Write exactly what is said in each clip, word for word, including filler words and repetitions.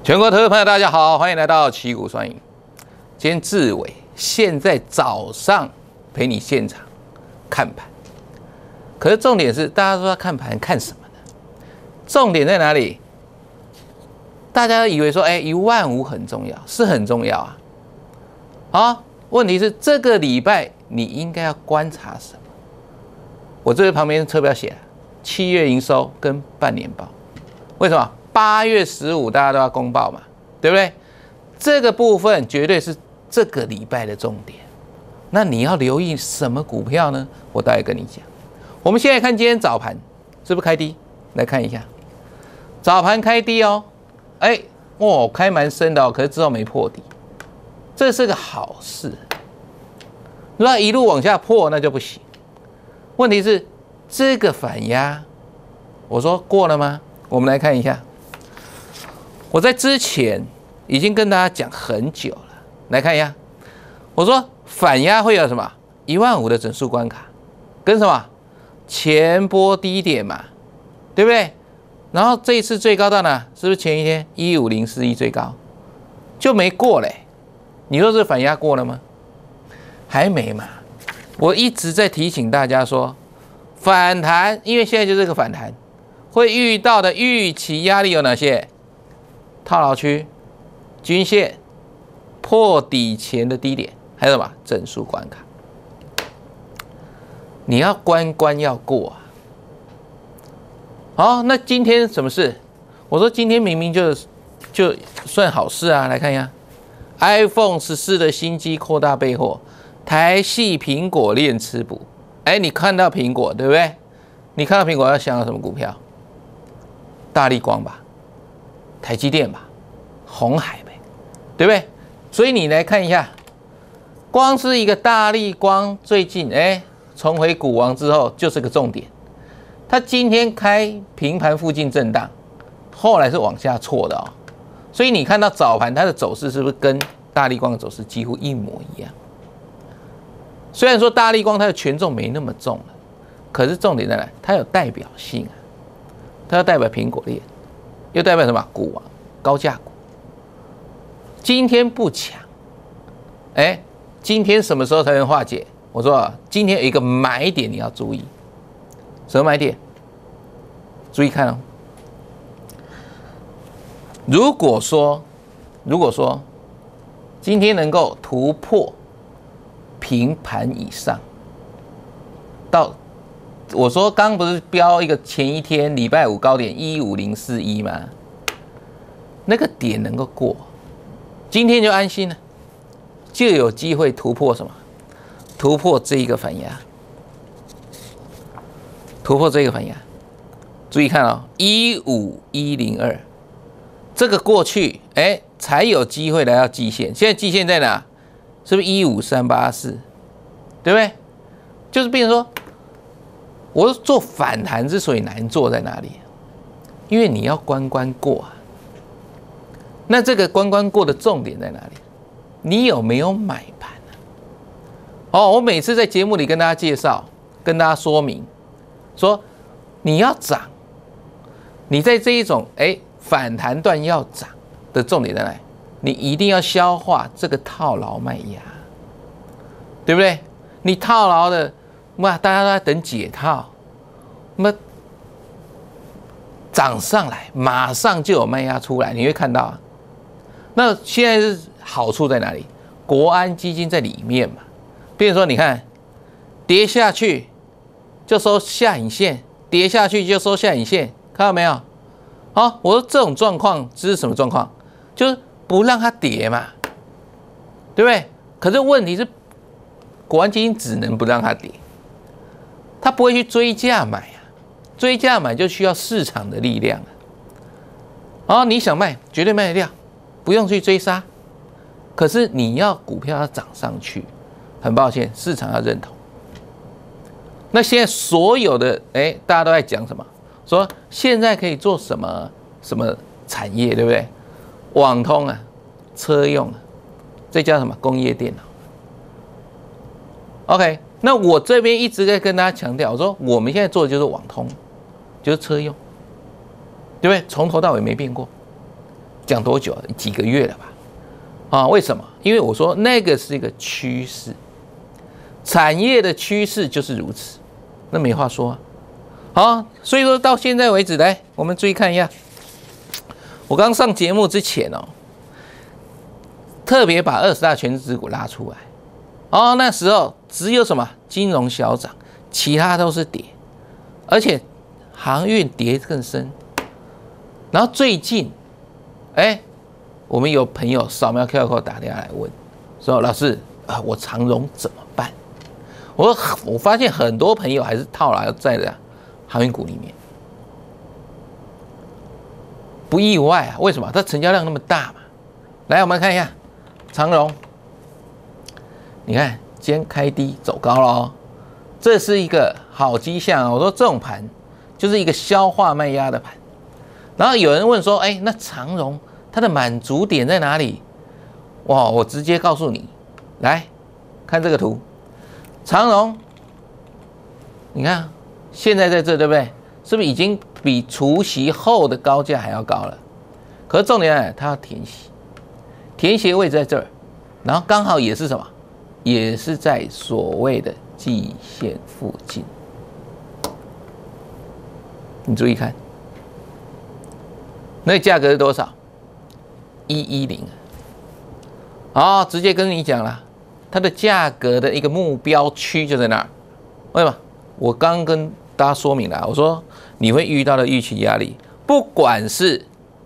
全国投资朋友，大家好，欢迎来到旗鼓双赢。今天志伟现在早上陪你现场看盘，可是重点是，大家说要看盘看什么呢？重点在哪里？大家以为说，哎、欸，一万五很重要，是很重要啊。好，问题是这个礼拜你应该要观察什么？我这边旁边车标写了七月营收跟半年报，为什么？八月十五大家都要公报嘛，对不对？这个部分绝对是这个礼拜的重点。那你要留意什么股票呢？我待会跟你讲。我们现在看今天早盘是不是开低？来看一下，早盘开低哦，哎，哇，开蛮深的哦，可是之后没破底，这是个好事。如果一路往下破，那就不行。问题是这个反压，我说过了吗？我们来看一下。我在之前已经跟大家讲很久了，来看一下。我说反压会有什么？一万五的整数关卡，跟什么前波低点嘛，对不对？然后这一次最高到哪？是不是前一天一五零四一最高就没过嘞？你说这反压过了吗？还没嘛。我一直在提醒大家说，反弹，因为现在就是个反弹，会遇到的预期压力有哪些？套牢区、均线、破底前的低点，还有什么整数关卡？你要关关要过啊！好，那今天什么事？我说今天明明就就算好事啊！来看一下 ，iPhone 十四的新机扩大备货，台系苹果链吃补。哎，你看到苹果对不对？你看到苹果要想到什么股票？大立光吧。台积电吧，鸿海呗，对不对？所以你来看一下，光是一个大立光最近哎重回股王之后，就是个重点。它今天开平盘附近震荡，后来是往下挫的哦。所以你看到早盘它的走势是不是跟大立光的走势几乎一模一样？虽然说大立光它的权重没那么重了，可是重点在哪？它有代表性啊，它要代表苹果链。又代表什么？股王高价股。今天不强，哎，今天什么时候才能化解？我说啊，今天有一个买点你要注意，什么买点？注意看哦。如果说，如果说今天能够突破平盘以上，到我说刚不是标一个前一天礼拜五高点一五零四一吗？那个点能够过，今天就安心了，就有机会突破什么？突破这一个反压，突破这个反压。注意看哦，一五一零二，这个过去哎才有机会来到季线，现在季线在哪？是不是一五三八四？对不对？就是变成说。我做反弹之所以难做在哪里？因为你要关关过啊。那这个关关过的重点在哪里？你有没有买盘啊？哦，我每次在节目里跟大家介绍、跟大家说明，说你要涨，你在这一种哎反弹段要涨的重点在哪里？你一定要消化这个套牢卖压，对不对？你套牢的。哇，大家都在等解套，那么涨上来，马上就有卖压出来，你会看到啊。那现在是好处在哪里？国安基金在里面嘛，比如说你看，跌下去就收下影线，跌下去就收下影线，看到没有？好，我说这种状况这是什么状况？就是不让它跌嘛，对不对？可是问题是，国安基金只能不让它跌。他不会去追价买啊，追价买就需要市场的力量啊。哦，你想卖，绝对卖得掉，不用去追杀。可是你要股票要涨上去，很抱歉，市场要认同。那现在所有的哎，大家都在讲什么？说现在可以做什么什么产业，对不对？网通啊，车用啊，这叫什么？工业电脑。OK。那我这边一直在跟大家强调，我说我们现在做的就是网通，就是车用，对不对？从头到尾没变过。 讲多久？几个月了吧？啊，为什么？因为我说那个是一个趋势，产业的趋势就是如此，那没话说啊。好，所以说到现在为止，来我们注意看一下，我刚上节目之前哦，特别把二十大全指股拉出来，哦，那时候只有什么金融小涨，其他都是跌，而且航运跌更深。然后最近，哎，我们有朋友扫描 Q R code 打电话来问，说老师啊，我长荣怎么办？我说我发现很多朋友还是套牢在的航运股里面，不意外啊？为什么？它成交量那么大嘛。来，我们看一下长荣，你看今天开低走高了哦，这是一个好迹象。我说这种盘就是一个消化卖压的盘。然后有人问说，哎，那长荣它的满足点在哪里？哇，我直接告诉你，来看这个图，长荣，你看现在在这，对不对？是不是已经比除息后的高价还要高了？可是重点呢，它要填息，填息位置在这儿，然后刚好也是什么？也是在所谓的季线附近。你注意看，那个价格是多少？一一零。好，直接跟你讲了，它的价格的一个目标区就在那儿。为什么？我刚跟大家说明了，我说你会遇到的预期压力，不管是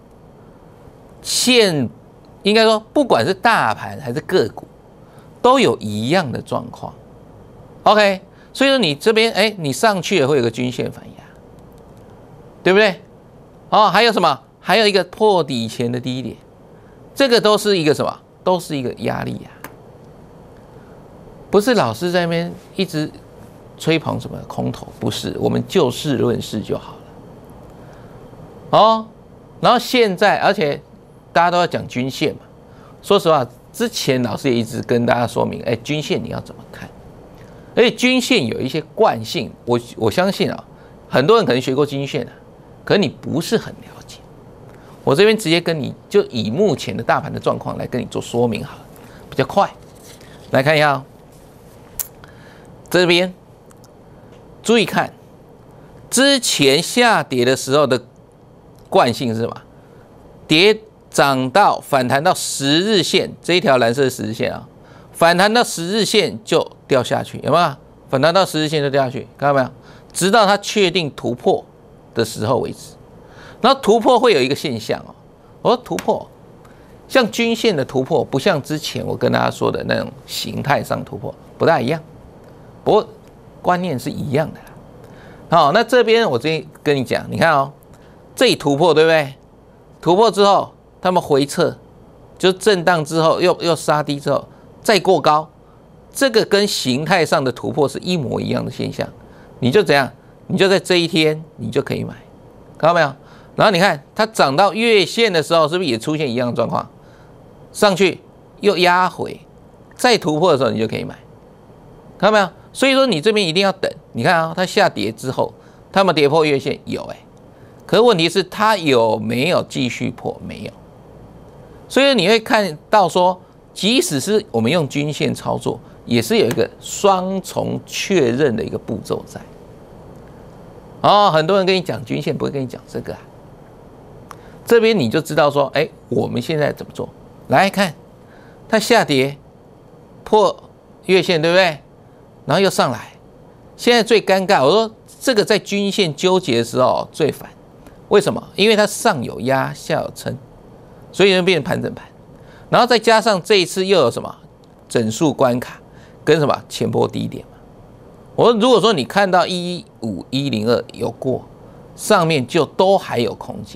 现，应该说不管是大盘还是个股，都有一样的状况。OK， 所以说你这边哎，你上去也会有个均线反压，对不对？哦，还有什么？还有一个破底前的低点，这个都是一个什么？都是一个压力呀、啊。不是老师在那边一直吹捧什么空头，不是，我们就事论事就好了。哦，然后现在，而且大家都要讲均线嘛。说实话，之前老师也一直跟大家说明，哎，均线你要怎么看？而且均线有一些惯性，我我相信啊，很多人可能学过均线啊，可是你不是很了解。我这边直接跟你就以目前的大盘的状况来跟你做说明好了，比较快。来看一下、哦，这边注意看，之前下跌的时候的惯性是什么？跌涨到反弹到十日线这一条蓝色的十日线啊，反弹到十日线就掉下去，有没有？反弹到十日线就掉下去，看到没有？直到它确定突破的时候为止。然后突破会有一个现象哦，我说突破，像均线的突破，不像之前我跟大家说的那种形态上突破，不大一样。不过观念是一样的啦。好，那这边我直接跟你讲，你看哦，这里突破对不对？突破之后，他们回撤，就震荡之后又又杀低之后再过高，这个跟形态上的突破是一模一样的现象。你就怎样？你就在这一天你就可以买，看到没有？然后你看它涨到月线的时候，是不是也出现一样的状况？上去又压回，再突破的时候你就可以买，看到没有？所以说你这边一定要等。你看啊、哦，它下跌之后，它们跌破月线有哎、欸，可是问题是它有没有继续破？没有。所以你会看到说，即使是我们用均线操作，也是有一个双重确认的一个步骤在。哦，很多人跟你讲均线，不会跟你讲这个啊。这边你就知道说，哎，我们现在怎么做？来看，它下跌破月线，对不对？然后又上来，现在最尴尬，我说这个在均线纠结的时候最烦，为什么？因为它上有压，下有撑，所以就变成盘整盘。然后再加上这一次又有什么整数关卡跟什么前波低点嘛。我说如果说你看到一五一零二有过，上面就都还有空间。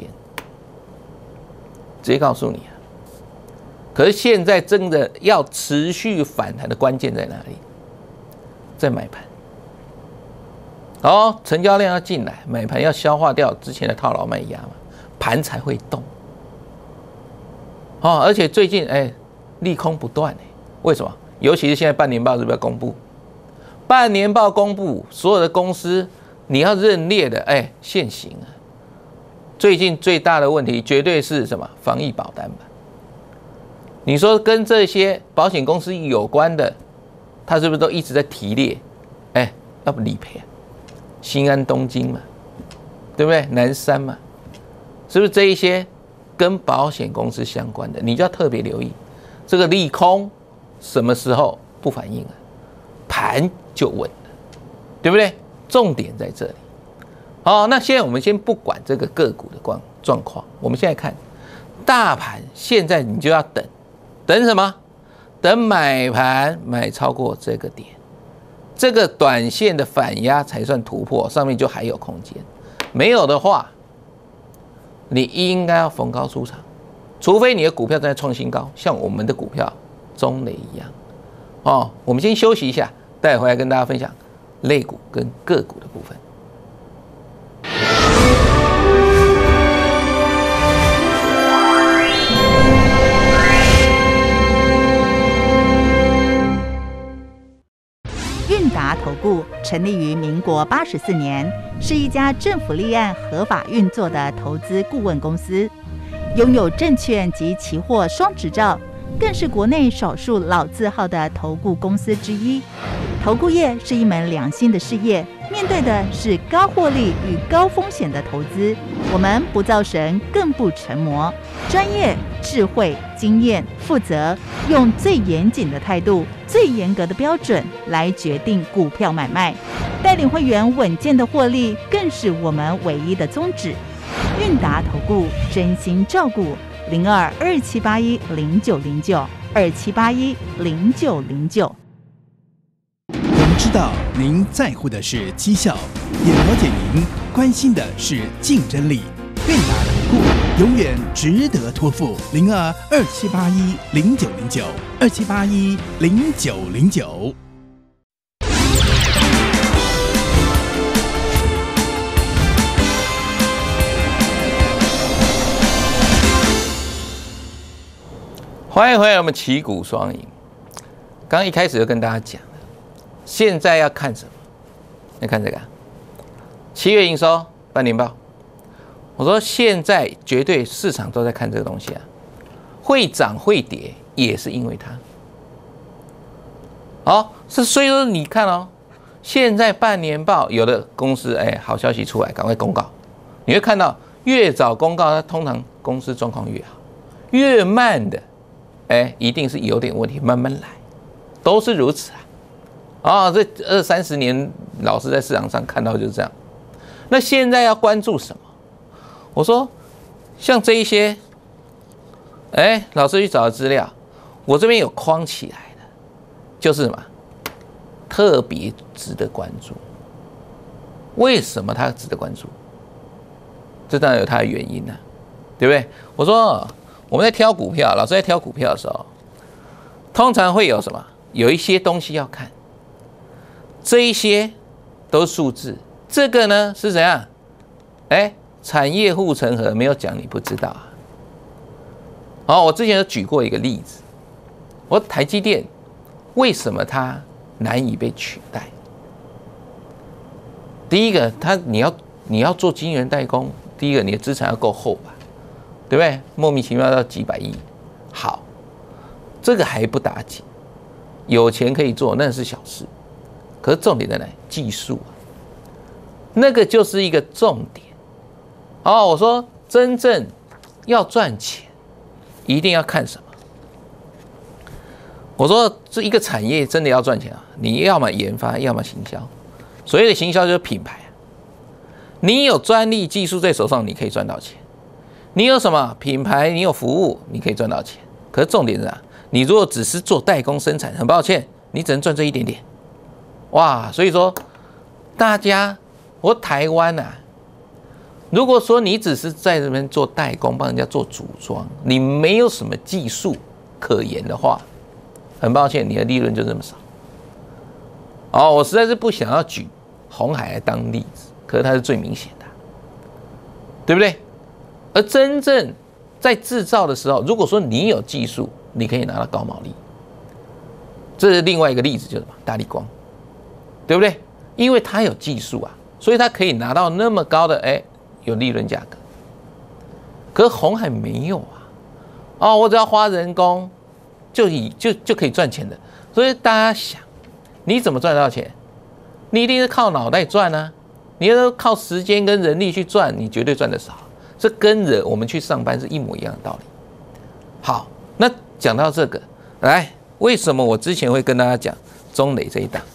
直接告诉你啊，可是现在真的要持续反弹的关键在哪里？在买盘。哦，成交量要进来，买盘要消化掉之前的套牢卖压嘛，盘才会动。哦，而且最近哎，利空不断哎，为什么？尤其是现在半年报是不是要公布？半年报公布，所有的公司你要认列的哎现行啊， 最近最大的问题绝对是什么？防疫保单吧？你说跟这些保险公司有关的，他是不是都一直在提列？哎，要不理赔啊？新安、东京嘛，对不对？南山嘛，是不是这一些跟保险公司相关的，你就要特别留意这个利空什么时候不反应啊？盘就稳了，对不对？重点在这里。好，那现在我们先不管这个个股的状况，我们现在看大盘，现在你就要等。等什么？等买盘买超过这个点，这个短线的反压才算突破，上面就还有空间。没有的话，你应该要逢高出场，除非你的股票在创新高，像我们的股票中磊一样。哦，我们先休息一下，待会回来跟大家分享类股跟个股的部分。 韵达投顾成立于民国八十四年，是一家政府立案合法运作的投资顾问公司，拥有证券及期货双执照，更是国内少数老字号的投顾公司之一。投顾业是一门良心的事业，面对的是高获利与高风险的投资。我们不造神，更不成魔，专业、智慧、经验、负责，用最严谨的态度、最严格的标准来决定股票买卖，带领会员稳健的获利，更是我们唯一的宗旨。韵达投顾真心照顾，零二二七八一零九零九二七八一零九零九。 我们知道您在乎的是绩效，也了解您关心的是竞争力。韵达投顾永远值得托付。零二二七八一零九零九二七八一零九零九。 欢迎回来，我们旗鼓双赢。刚刚一开始就跟大家讲了，现在要看什么？要看这个、啊，七月营收半年报。我说现在绝对市场都在看这个东西啊，会涨会跌也是因为它。好，是所以说你看哦，现在半年报有的公司哎好消息出来，赶快公告。你会看到越早公告，它通常公司状况越好；越慢的，哎一定是有点问题，慢慢来，都是如此啊。啊、哦，这二三十年老师在市场上看到就是这样。那现在要关注什么？我说，像这一些，哎，老师去找的资料，我这边有框起来的，就是什么特别值得关注。为什么它值得关注？这当然有它的原因呢、啊，对不对？我说我们在挑股票，老师在挑股票的时候，通常会有什么？有一些东西要看，这一些都是数字，这个呢是怎样？哎。产业护城河没有讲你不知道啊。好，我之前有举过一个例子，我台积电为什么它难以被取代？第一个，它你要你要做晶圆代工，第一个你的资产要够厚吧，对不对？莫名其妙要几百亿，好，这个还不打紧，有钱可以做那是小事，可是重点在哪里？技术啊，那个就是一个重点。哦，我说真正要赚钱，一定要看什么？我说这一个产业真的要赚钱啊，你要么研发，要么行销。所谓的行销就是品牌啊。你有专利技术在手上，你可以赚到钱；你有什么品牌，你有服务，你可以赚到钱。可是重点是啥？你如果只是做代工生产，很抱歉，你只能赚这一点点。哇，所以说大家，我台湾啊。如果说你只是在这边做代工，帮人家做组装，你没有什么技术可言的话，很抱歉，你的利润就这么少。哦，我实在是不想要举鸿海来当例子，可是它是最明显的，对不对？而真正在制造的时候，如果说你有技术，你可以拿到高毛利。这是另外一个例子，就是什么？大立光，对不对？因为它有技术啊，所以它可以拿到那么高的哎。有利润价格， 可是鸿海没有啊，哦，我只要花人工就以就就可以赚钱的。所以大家想，你怎么赚到钱？你一定是靠脑袋赚啊！你要靠时间跟人力去赚，你绝对赚得少。这跟人我们去上班是一模一样的道理。好，那讲到这个，来，为什么我之前会跟大家讲中磊这一档？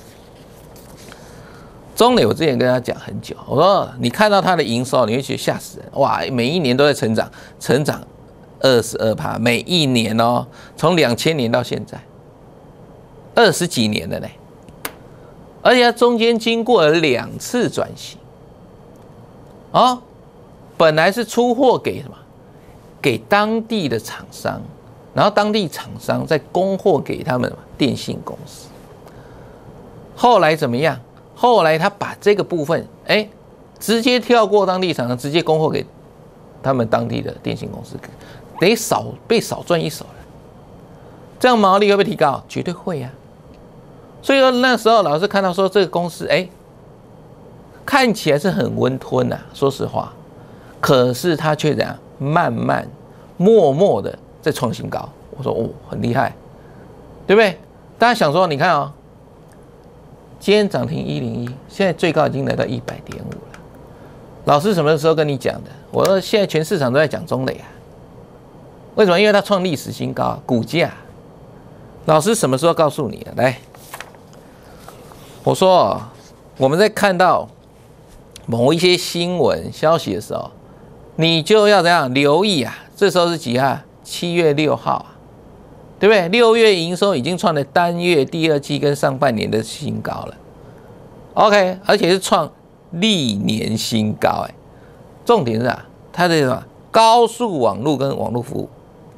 中磊我之前跟大家讲很久，我说你看到它的营收，你会觉得吓死人，哇，每一年都在成长，成长二十二趴，每一年哦，从两千年到现在，二十几年了呢。而且它中间经过了两次转型，哦，本来是出货给什么？给当地的厂商，然后当地厂商再供货给他们电信公司。后来怎么样？后来他把这个部分，哎，直接跳过当地厂商，直接供货给他们当地的电信公司，得少被少赚一手了。这样毛利会不会提高？绝对会呀、啊。所以说那时候老师看到说这个公司，哎，看起来是很温吞呐、啊，说实话，可是它却怎样，慢慢、默默的在创新高。我说哦，很厉害，对不对？大家想说，你看啊、哦，今天涨停一零一，现在最高已经来到一百点五了。老师什么时候跟你讲的？我说现在全市场都在讲中磊啊，为什么？因为它创历史新高，股价。老师什么时候告诉你的？来。我说，我们在看到某一些新闻消息的时候，你就要怎样留意啊？这时候是几号？七月六号啊，对不对？六月营收已经创了单月、第二季跟上半年的新高了。OK， 而且是创历年新高哎。重点是啊，它的什么高速网络跟网络服务，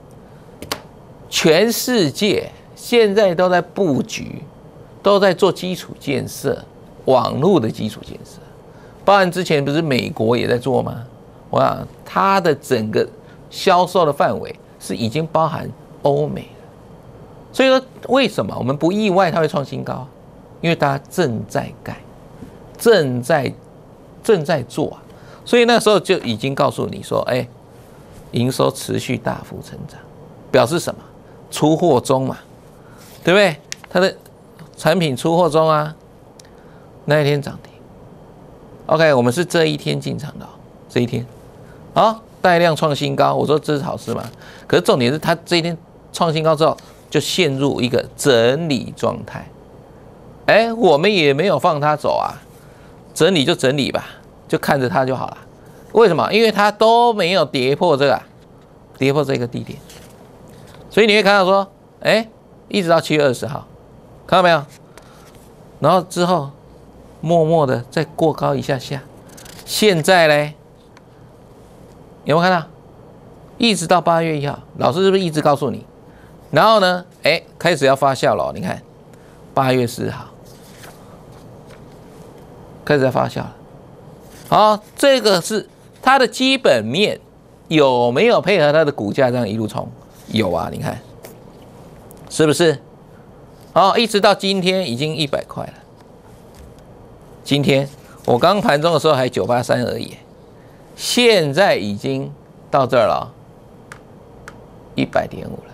全世界现在都在布局。都在做基础建设，网络的基础建设，包含之前不是美国也在做吗？我想它的整个销售的范围是已经包含欧美了，所以说为什么我们不意外它会创新高？因为大家正在盖，正在正在做啊，所以那时候就已经告诉你说，哎，营收持续大幅成长，表示什么？出货中嘛，对不对？它的产品出货中啊，那一天涨停。OK， 我们是这一天进场的、哦，这一天，好，带量创新高。我说这是好事嘛？可是重点是它这一天创新高之后，就陷入一个整理状态。哎，我们也没有放它走啊，整理就整理吧，就看着它就好了。为什么？因为它都没有跌破这个、啊，跌破这个低点，所以你会看到说，哎，一直到七月二十号。看到没有？然后之后默默的再过高一下下，现在嘞有没有看到？一直到八月一号，老师是不是一直告诉你？然后呢，哎，开始要发酵了。你看，八月四号开始要发酵了。好，这个是它的基本面有没有配合它的股价这样一路冲？有啊，你看是不是？好，一直到今天已经一百块了。今天我刚盘中的时候还九八三而已，现在已经到这儿了，一百点五了。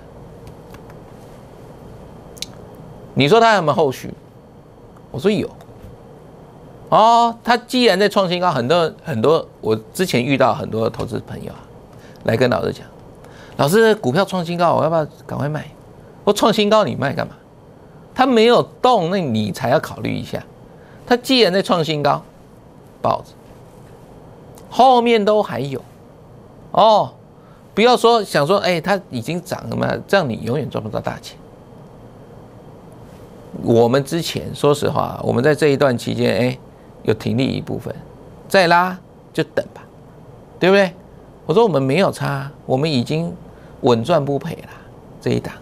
你说它有没有后续？我说有。哦，它既然在创新高，很多很多，我之前遇到很多投资朋友啊，来跟老师讲，老师股票创新高，我要不要赶快卖？我创新高你卖干嘛？它没有动，那你才要考虑一下。它既然在创新高，抱着，后面都还有哦。不要说想说，哎、欸，它已经涨了嘛，这样你永远赚不到大钱。我们之前说实话，我们在这一段期间，哎、欸，有停利一部分，再拉就等吧，对不对？我说我们没有差，我们已经稳赚不赔了这一档。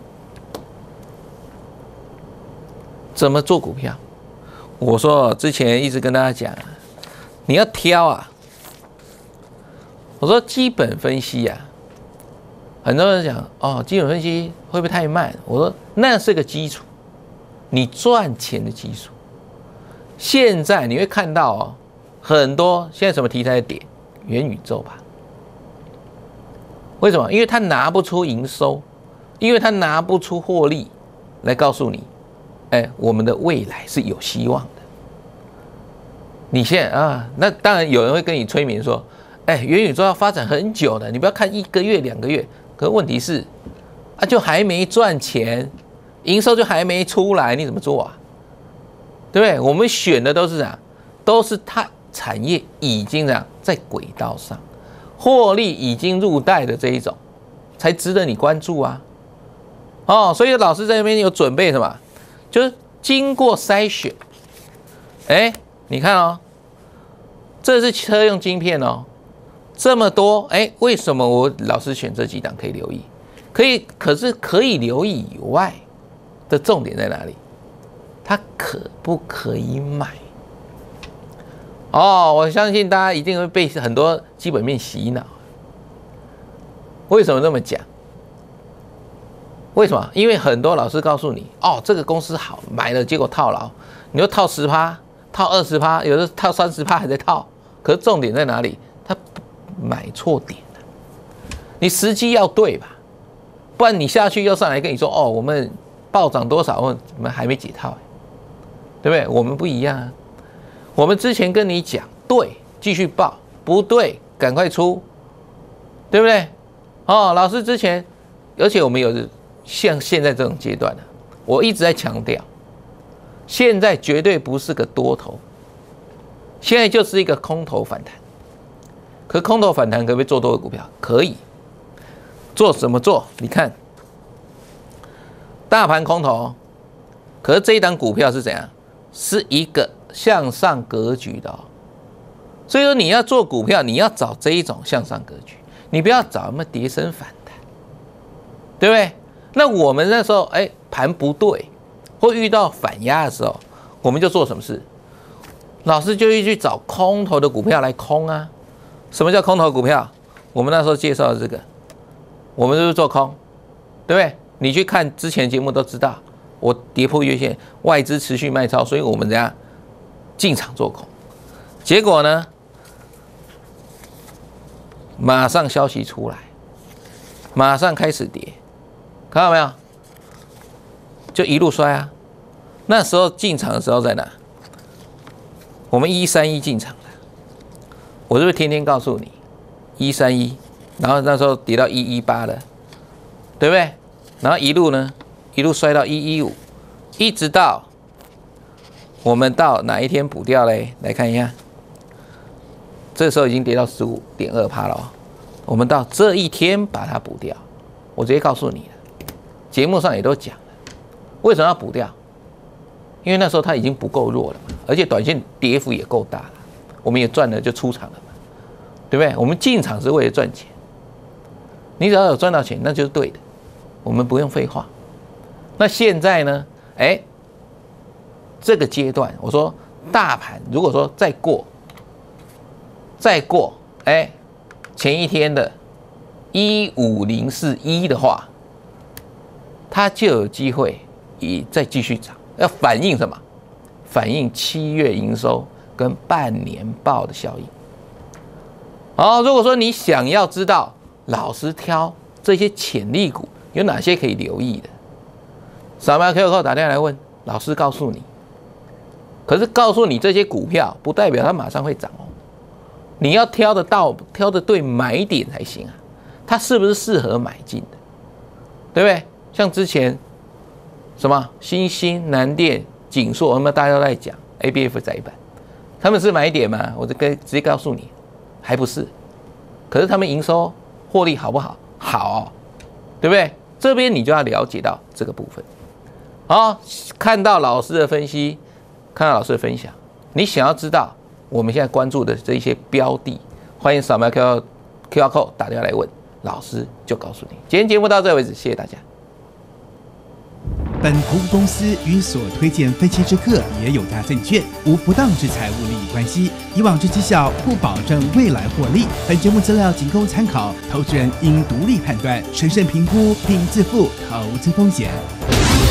怎么做股票？我说之前一直跟大家讲，你要挑啊。我说基本分析啊，很多人讲哦，基本分析会不会太慢？我说那是个基础，你赚钱的基础。现在你会看到哦，很多现在什么题材的点，元宇宙吧， 为什么？因为他拿不出营收，因为他拿不出获利来告诉你，哎，我们的未来是有希望的。你现在啊，那当然有人会跟你催眠说，哎，元宇宙要发展很久的，你不要看一个月、两个月。可是问题是，啊，就还没赚钱，营收就还没出来，你怎么做啊？对不对？我们选的都是啥？都是它产业已经这样在轨道上，获利已经入袋的这一种，才值得你关注啊。哦，所以老师在那边有准备什么？就是经过筛选，哎，你看哦，这是车用晶片哦，这么多，哎，为什么我老师选这几档可以留意？可以，可是可以留意以外的重点在哪里？它可不可以买？哦，我相信大家一定会被很多基本面洗脑。为什么这么讲？为什么？因为很多老师告诉你，哦，这个公司好，买了结果套牢，你就套十趴，套二十趴，有的套三十趴还在套。可是重点在哪里？他买错点了。你时机要对吧？不然你下去又上来跟你说，哦，我们暴涨多少，我们还没解套，对不对？我们不一样啊。我们之前跟你讲，对，继续报，不对，赶快出，对不对？哦，老师之前，而且我们有像现在这种阶段呢，我一直在强调，现在绝对不是个多头，现在就是一个空头反弹。可空头反弹可不可以做多的股票？可以。做怎么做？你看，大盘空头，可是这一档股票是怎样？是一个向上格局的哦。所以说你要做股票，你要找这一种向上格局，你不要找什么跌升反弹，对不对？那我们那时候哎盘不对，或遇到反压的时候，我们就做什么事？老师就会去找空头的股票来空啊。什么叫空头股票？我们那时候介绍的这个。我们就是做空，对不对？你去看之前节目都知道，我跌破月线，外资持续卖超，所以我们怎样进场做空？结果呢，马上消息出来，马上开始跌，看到没有？就一路摔啊！那时候进场的时候在哪？我们一三一进场的，我是不是天天告诉你一三一？然后那时候跌到一一八了，对不对？然后一路呢，一路摔到一一五，一直到我们到哪一天补掉嘞？来看一下，这时候已经跌到 十五点二 了哦。我们到这一天把它补掉，我直接告诉你了，节目上也都讲了，为什么要补掉？因为那时候它已经不够弱了嘛，而且短线跌幅也够大了，我们也赚了就出场了嘛，对不对？我们进场是为了赚钱。你只要有赚到钱，那就是对的，我们不用废话。那现在呢？哎，这个阶段，我说大盘如果说再过，再过，哎，前一天的一五零四一的话，它就有机会也再继续涨。要反映什么？反映七月营收跟半年报的效应。好，如果说你想要知道老师挑这些潜力股有哪些可以留意的，扫描 Q R code 打电话来问老师，告诉你。可是告诉你这些股票，不代表它马上会涨哦。你要挑得到、挑得对买点才行啊。它是不是适合买进的，对不对？像之前什么新兴、南电、景硕，我们大家都在讲 A B F 载板，他们是买点吗？我就跟直接告诉你，还不是。可是他们营收获利好不好？好哦，对不对？这边你就要了解到这个部分。好，看到老师的分析，看到老师的分享，你想要知道我们现在关注的这一些标的，欢迎扫描 Q R code 打电话来问老师，就告诉你。今天节目到这为止，谢谢大家。 本投资公司与所推荐分期之客也有大证券，无不当之财务利益关系。以往之绩效不保证未来获利。本节目资料仅供参考，投资人应独立判断、审慎评估并自负投资风险。